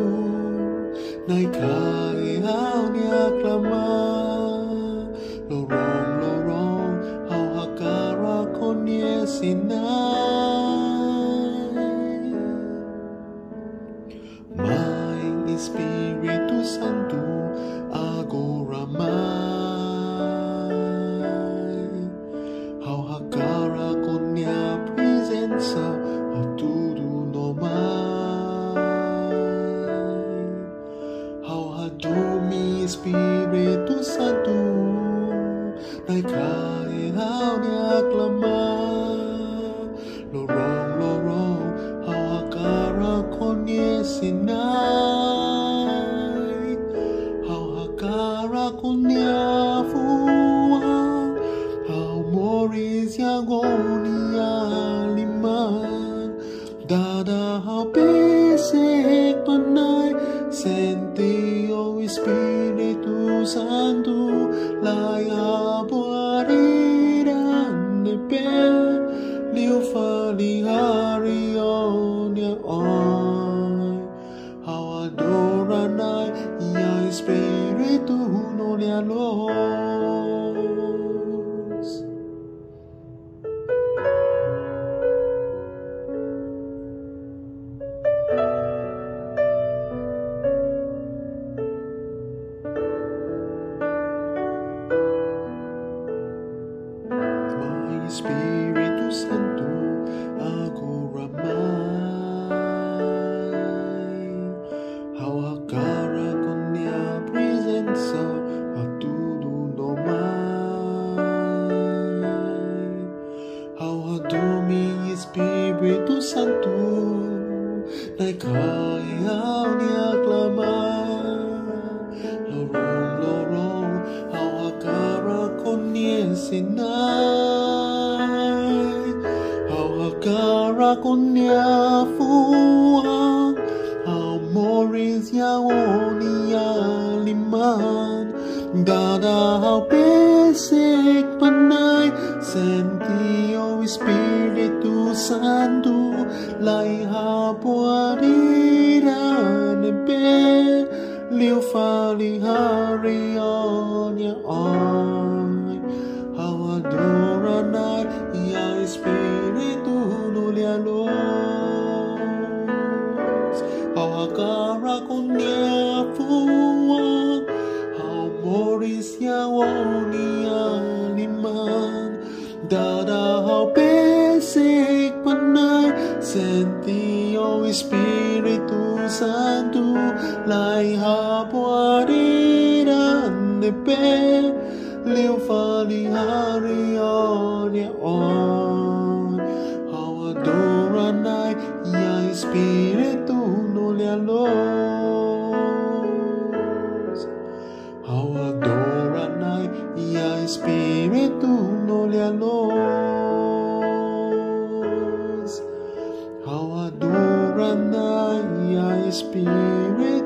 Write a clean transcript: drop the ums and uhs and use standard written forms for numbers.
Nai kai hao ni aklama lorong hao hakara konye sinai. Mai Espiritu Santu agora mai hao hakara konye presença a tudo no mai. Hao hadumi Espiritu Santu nai kai hao ni aklama lorong hao hakara konye sinai. Hao hakara konye fua hao moris yagonia liman dada hao pesek panai sentio Espiritu Santu lai abuariran nepe liu fali harionia oi hao adoranai ia Espiritu no lialos. Mai Espiritu Santu agora mai hao hakara konnya presença a tudo no mai. Hao hadumi Espiritu Santu nai kai hao ni aklama lorong hao hakara konnya sinai. Hao hakara konnya fua hao moris yaonia liman dada hao pesek panai sentio Espiritu Santu lai hapuariran nepe liu fali harionia oi hao adoranai ia Espiritu no lialos. Hao hakara konnya fua hao moris yaonia liman dada hao pesek panai sentio Espiritu Santu lai hapuariran nepe liu fali harionia oi hao adoranai ia Espiritu no lialos. Hao adoranai ia Espiritu no lialos. Hao adoranai ia Espiritu